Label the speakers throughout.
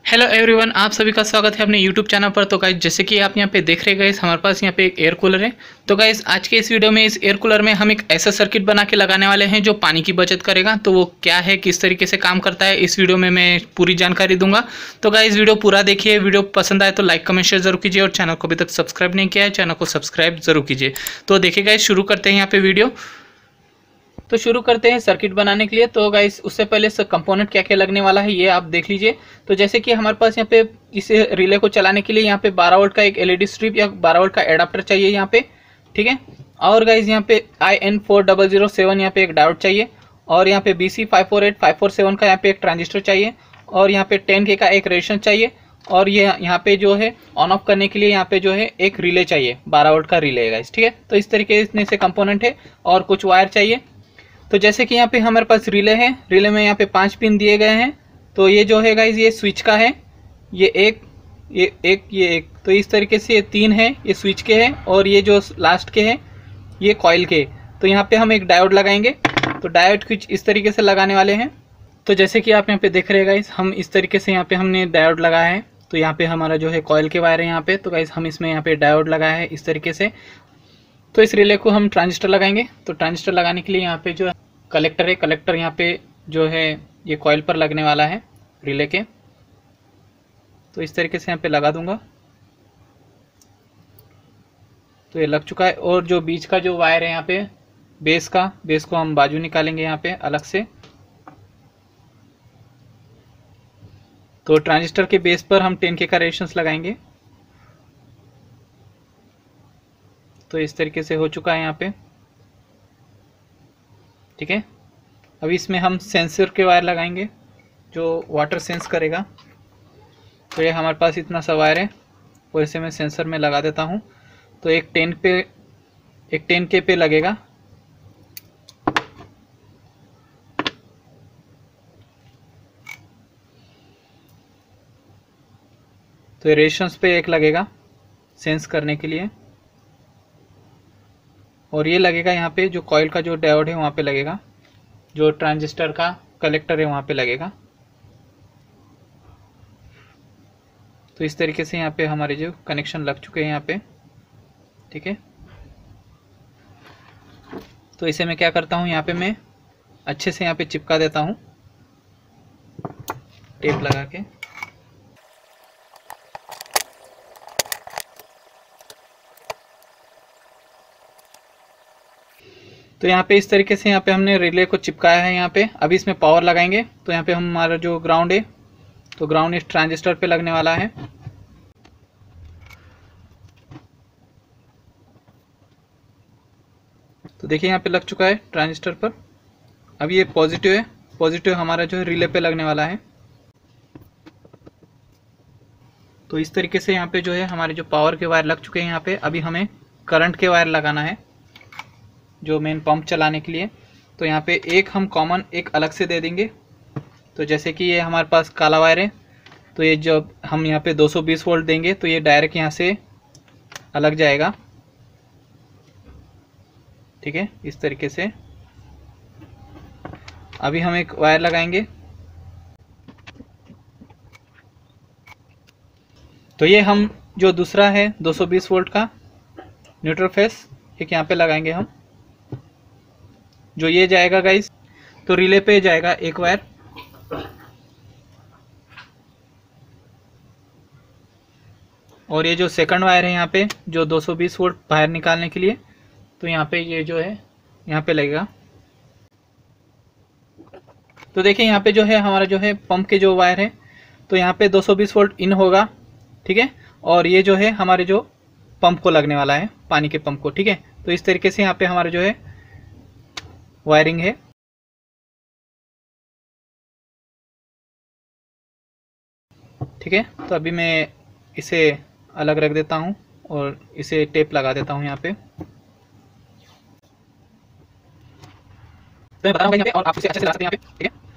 Speaker 1: Hello everyone, आप सभी का स्वागत है अपने यूट्यूब चैनल पर। तो गाइस, जैसे कि आप यहाँ पे देख रहे हैं गाइस, हमारे पास यहाँ पे एक एयर कूलर है। तो गाइस, आज के इस वीडियो में इस एयर कूलर में हम एक ऐसा सर्किट बना के लगाने वाले हैं जो पानी की बचत करेगा। तो वो क्या है, किस तरीके से काम करता है, इस वीडियो में मैं पूरी जानकारी दूंगा। तो गाइस, वीडियो पूरा देखिए। वीडियो पसंद आए तो लाइक कमेंट शेयर जरूर कीजिए और चैनल को अभी तक सब्सक्राइब नहीं किया है, चैनल को सब्सक्राइब जरूर कीजिए। तो देखिए गाइस, शुरू करते हैं यहाँ पे वीडियो। तो शुरू करते हैं सर्किट बनाने के लिए। तो गाइस, उससे पहले कंपोनेंट क्या क्या लगने वाला है ये आप देख लीजिए। तो जैसे कि हमारे पास यहाँ पे इस रिले को चलाने के लिए यहाँ पे 12 वोल्ट का एक एलईडी स्ट्रिप या 12 वोल्ट का एडाप्टर चाहिए यहाँ पे, ठीक है। और गाइस, यहाँ पे IN4007 यहाँ पे एक डायोड चाहिए और यहाँ पे BC548547 का यहाँ पे एक ट्रांजिस्टर चाहिए और यहाँ पे 10K का एक रेजिस्टेंस चाहिए और ये यहाँ पे जो है ऑन ऑफ करने के लिए यहाँ पे जो है एक रिले चाहिए, 12 वोल्ट का रिले है गाइस, ठीक है। तो इस तरीके से कंपोनेंट है और कुछ वायर चाहिए। तो जैसे कि यहाँ पे हमारे पास रिले है, रिले में यहाँ पे 5 पिन दिए गए हैं। तो ये जो है गाइस, ये स्विच का है, ये एक। तो इस तरीके से ये 3 है, ये स्विच के हैं और ये जो लास्ट के हैं ये कॉइल के। तो यहाँ पे हम एक डायोड लगाएंगे। तो डायोड कुछ इस तरीके से लगाने वाले हैं। तो जैसे कि आप यहाँ पे देख रहे हैं गाइस, हम इस तरीके से यहाँ पे हमने डायोड लगाया है। तो यहाँ पे हमारा जो है कॉइल के वायर है यहाँ पे। तो गाइस, हम इसमें यहाँ पे डायोड लगाया है इस तरीके से। तो इस रिले को हम ट्रांजिस्टर लगाएंगे। तो ट्रांजिस्टर लगाने के लिए यहाँ पे जो कलेक्टर है, कलेक्टर यहाँ पे जो है ये कॉइल पर लगने वाला है रिले के। तो इस तरीके से यहाँ पे लगा दूंगा। तो ये लग चुका है। और जो बीच का जो वायर है यहाँ पे बेस को हम बाजू निकालेंगे यहाँ पे अलग से। तो ट्रांजिस्टर के बेस पर हम 10K का रेजिस्टेंस लगाएंगे। तो इस तरीके से हो चुका है यहाँ पे, ठीक है। अभी इसमें हम सेंसर के वायर लगाएंगे जो वाटर सेंस करेगा। तो ये हमारे पास इतना सा वायर है और इसे मैं सेंसर में लगा देता हूँ। तो एक 10K पे लगेगा। तो रेजिस्टेंस पे एक लगेगा सेंस करने के लिए और ये लगेगा यहाँ पे जो कॉइल का जो डायोड है वहाँ पे लगेगा, जो ट्रांजिस्टर का कलेक्टर है वहाँ पे लगेगा। तो इस तरीके से यहाँ पे हमारे जो कनेक्शन लग चुके हैं यहाँ पे, ठीक है। तो इसे मैं क्या करता हूँ, यहाँ पे मैं अच्छे से यहाँ पे चिपका देता हूँ टेप लगा के। तो यहाँ पे इस तरीके से यहाँ पे हमने रिले को चिपकाया है यहाँ पे। अभी इसमें पावर लगाएंगे। तो यहाँ पे हमारा जो ग्राउंड है, तो ग्राउंड इस ट्रांजिस्टर पे लगने वाला है। तो देखिए यहाँ पे लग चुका है ट्रांजिस्टर पर। अभी ये पॉजिटिव है, पॉजिटिव हमारा जो है रिले पे लगने वाला है। तो इस तरीके से यहाँ पे जो है हमारे जो पावर के वायर लग चुके हैं यहाँ पे। अभी हमें करंट के वायर लगाना है जो मेन पंप चलाने के लिए। तो यहाँ पे एक हम कॉमन एक अलग से दे देंगे। तो जैसे कि ये हमारे पास काला वायर है, तो ये जब हम यहाँ पे 220 वोल्ट देंगे तो ये डायरेक्ट यहाँ से अलग जाएगा, ठीक है, इस तरीके से। अभी हम एक वायर लगाएंगे। तो ये हम जो दूसरा है 220 वोल्ट का न्यूट्रल फेस एक यहाँ पे लगाएंगे हम, जो ये जाएगा गाइस। तो रिले पे जाएगा एक वायर। और ये जो सेकंड वायर है यहाँ पे जो 220 वोल्ट बाहर निकालने के लिए, तो यहाँ पे ये जो है यहाँ पे लगेगा। तो देखिए यहाँ पे जो है हमारा जो है पंप के जो वायर है, तो यहाँ पे 220 वोल्ट इन होगा, ठीक है। और ये जो है हमारे जो पंप को लगने वाला है, पानी के पंप को, ठीक है। तो इस तरीके से यहाँ पे हमारा जो है वायरिंग है। ठीक है। तो अभी मैं इसे अलग रख देता हूँ और इसे टेप लगा देता हूँ यहाँ पे। तो मैं बता रहा हूँ यहाँ पे और आप इसे अच्छे से लगा सकते हैं यहाँ पे, ठीक है।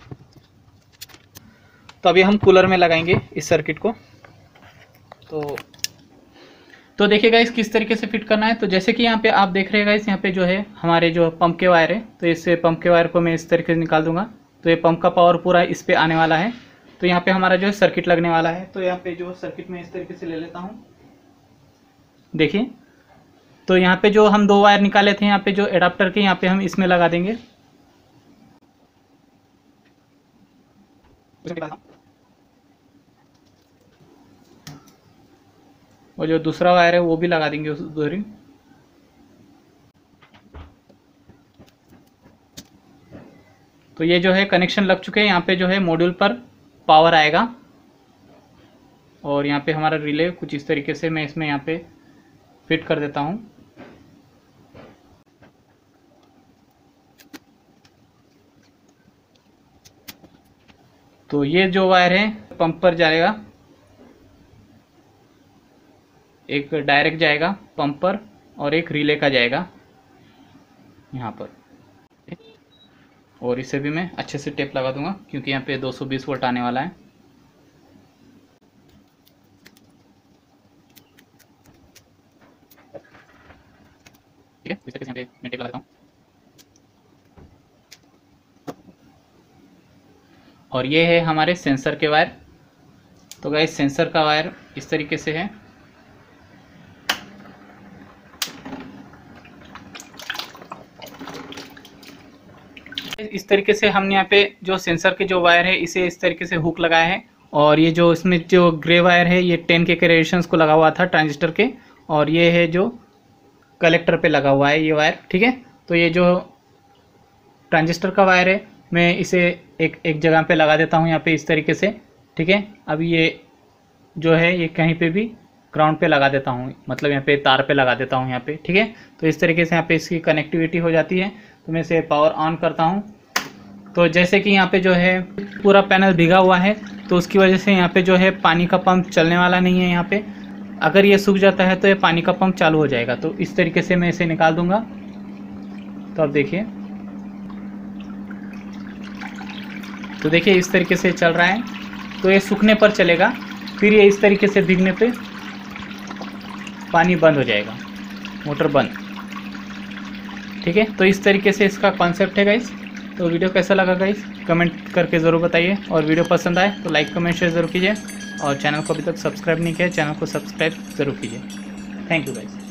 Speaker 1: तो अभी हम कूलर में लगाएंगे इस सर्किट को। तो देखिए गाइस किस तरीके से फिट करना है। तो जैसे कि यहाँ पे आप देख रहे हैं गाइस, यहाँ पे जो है हमारे जो पंप के वायर है, तो इससे पंप के वायर को मैं इस तरीके से निकाल दूंगा। तो ये पंप का पावर पूरा इस पे आने वाला है तो यहाँ पे हमारा जो है सर्किट लगने वाला है। तो यहाँ पे जो सर्किट में इस तरीके से ले लेता हूँ, देखिए। तो यहाँ पे जो हम 2 वायर निकाले थे यहाँ पे जो एडाप्टर के, यहाँ पे हम इसमें लगा देंगे। और जो दूसरा वायर है वो भी लगा देंगे उस दूरी। तो ये जो है कनेक्शन लग चुके हैं। यहाँ पे जो है मॉड्यूल पर पावर आएगा और यहाँ पे हमारा रिले कुछ इस तरीके से मैं इसमें यहाँ पे फिट कर देता हूँ। तो ये जो वायर है पंप पर जाएगा, एक डायरेक्ट जाएगा पंप पर और एक रिले का जाएगा यहाँ पर। और इसे भी मैं अच्छे से टेप लगा दूंगा क्योंकि यहाँ पे 220 वोल्ट आने वाला है। ठीक है, इस तरीके से यहाँ पे मैं टेप लगा देता हूँ। और ये है हमारे सेंसर के वायर। तो गाइस सेंसर का वायर इस तरीके से है। इस तरीके से हमने यहाँ पे जो सेंसर के जो वायर है इसे इस तरीके से हुक लगाया है। और ये जो इसमें जो ग्रे वायर है ये 10 के रेडिएशंस को लगा हुआ था ट्रांजिस्टर के, और ये है जो कलेक्टर पे लगा हुआ है ये वायर। ठीक है, तो ये जो ट्रांजिस्टर का वायर है मैं इसे एक जगह पे लगा देता हूँ यहाँ पे इस तरीके से। ठीक है, अब ये जो है ये कहीं पे भी ग्राउंड पे लगा देता हूँ, मतलब यहाँ पे तार पे लगा देता हूँ यहाँ पे। ठीक है, तो इस तरीके से यहाँ पे इसकी कनेक्टिविटी हो जाती है। तो मैं इसे पावर ऑन करता हूँ। तो जैसे कि यहाँ पे जो है पूरा पैनल भीगा हुआ है तो उसकी वजह से यहाँ पे जो है पानी का पंप चलने वाला नहीं है। यहाँ पे अगर ये सूख जाता है तो ये पानी का पंप चालू हो जाएगा। तो इस तरीके से मैं इसे निकाल दूंगा। तो अब देखिए, तो देखिए इस तरीके से चल रहा है। तो ये सूखने पर चलेगा, फिर ये इस तरीके से भीगने पे पानी बंद हो जाएगा, मोटर बंद। ठीक है, तो इस तरीके से इसका कॉन्सेप्ट है गाइस। तो वीडियो कैसा लगा गाइस कमेंट करके ज़रूर बताइए, और वीडियो पसंद आए तो लाइक कमेंट शेयर ज़रूर कीजिए, और चैनल को अभी तक सब्सक्राइब नहीं किया है चैनल को सब्सक्राइब ज़रूर कीजिए। Thank you guys.